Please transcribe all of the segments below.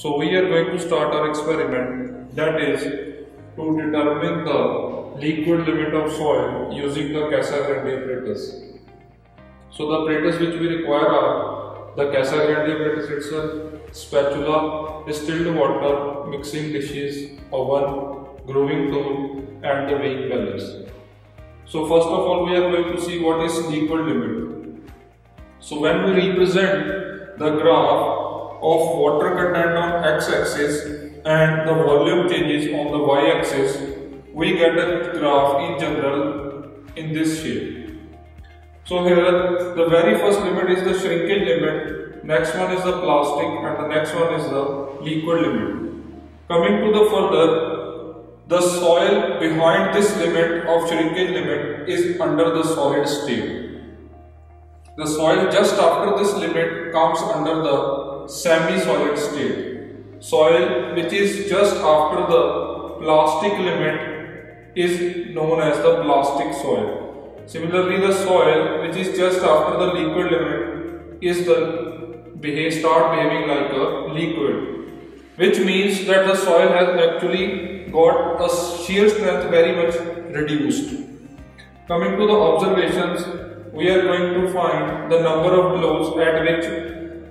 So we are going to start our experiment, that is to determine the liquid limit of soil using the Casagrande apparatus. So the apparatus which we require are the Casagrande apparatus itself, spatula, distilled water, mixing dishes, oven, grooving tool and the weighing balance. So first of all we are going to see what is liquid limit. So when we represent the graph of water content on x-axis and the volume changes on the y-axis, we get a graph in general in this shape. So here the very first limit is the shrinkage limit, next one is the plastic and the next one is the liquid limit. Coming to the further, the soil behind this limit of shrinkage limit is under the solid state. The soil just after this limit comes under the semi-solid state. Soil which is just after the plastic limit is known as the plastic soil. Similarly, the soil which is just after the liquid limit is start behaving like a liquid, which means that the soil has actually got a shear strength very much reduced. Coming to the observations, we are going to find the number of blows at which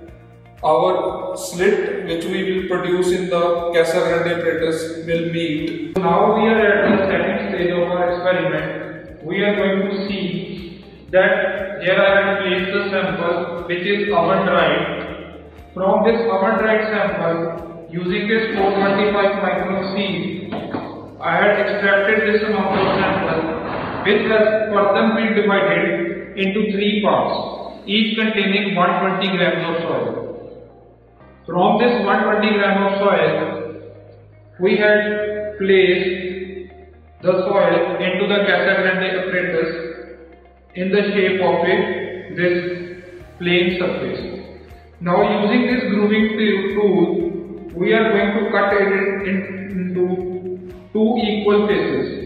our slit which we will produce in the Casagrande apparatus will meet. Now we are at the second stage of our experiment. We are going to see that here I have placed the sample which is oven dried. From this oven dried sample, using this 425 micron sieve, I had extracted this amount of sample which has further been divided into 3 parts, each containing 120 grams of soil. From this 120 gram of soil, we had placed the soil into the Casagrande apparatus in the shape of this plain surface. Now using this grooving tool, we are going to cut it into 2 equal pieces.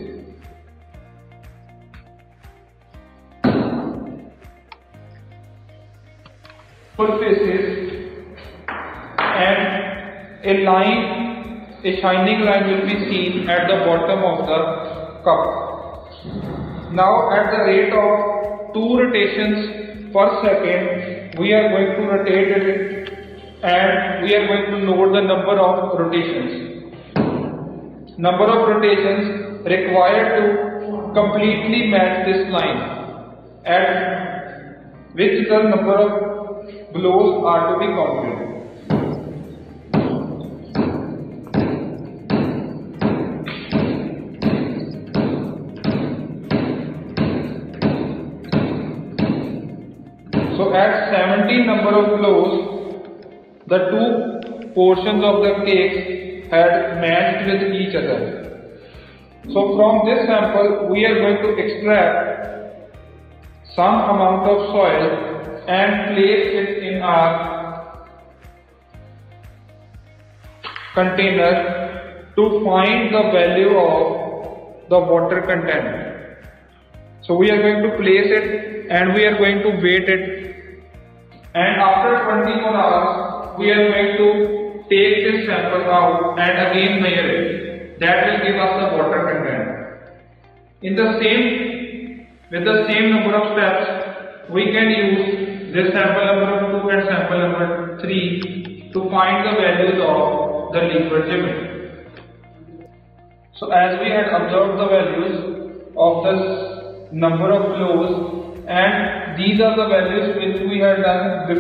And a shining line will be seen at the bottom of the cup. Now at the rate of 2 rotations per second, we are going to rotate it and we are going to note the number of rotations. Number of rotations required to completely match this line, at which the number of blows are to be counted. So at 17 number of blows, the 2 portions of the cake had matched with each other. So from this sample, we are going to extract some amount of soil and place it in our container to find the value of the water content. So we are going to place it and we are going to weight it. And after 24 hours, we are going to take this sample out and again measure it. That will give us the water content. With the same number of steps, we can use this sample number 2 and sample number 3 to find the values of the liquid limit. So as we had observed the values of the number of blows, and these are the values which we had done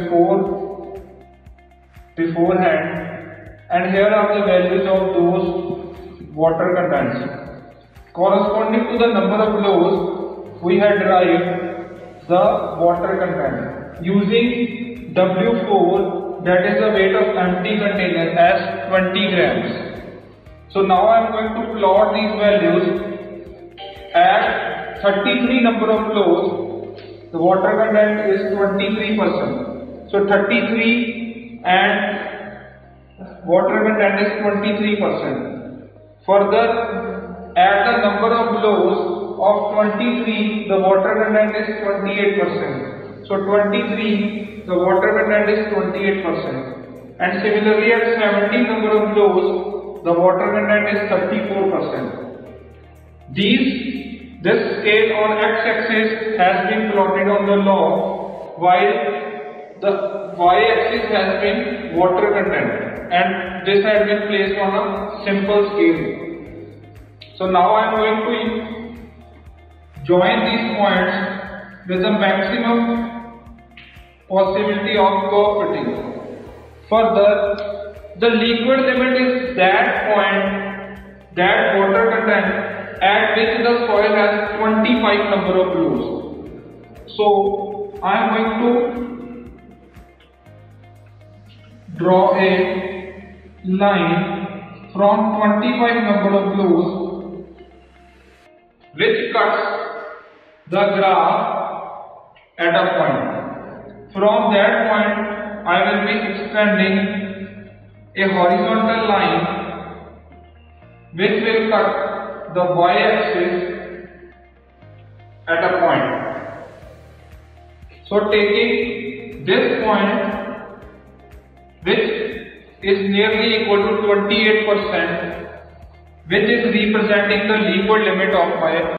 beforehand, and here are the values of those water contents. Corresponding to the number of blows, we had derived the water content using W4, that is the weight of empty container, as 20 grams. So now I am going to plot these values. At 33 number of blows, the water content is 23%. So 33 and water content is 23%. Further, at the number of blows of 23, the water content is 28%. So 23, the water content is 28%. and similarly at 17 number of blows the water content is 34%. This scale on x-axis has been plotted on the log, while the y-axis has been water content, and this has been placed on a simple scale. So now I am going to join these points with the maximum possibility of curve fitting. Further, the liquid limit is that point, that water content at which the soil has 25 number of blows. So I am going to draw a line from 25 number of blows which cuts the graph at a point. From that point I will be extending a horizontal line which will cut the y-axis at a point. So taking this point, which is nearly equal to 28%, which is representing the liquid limit of my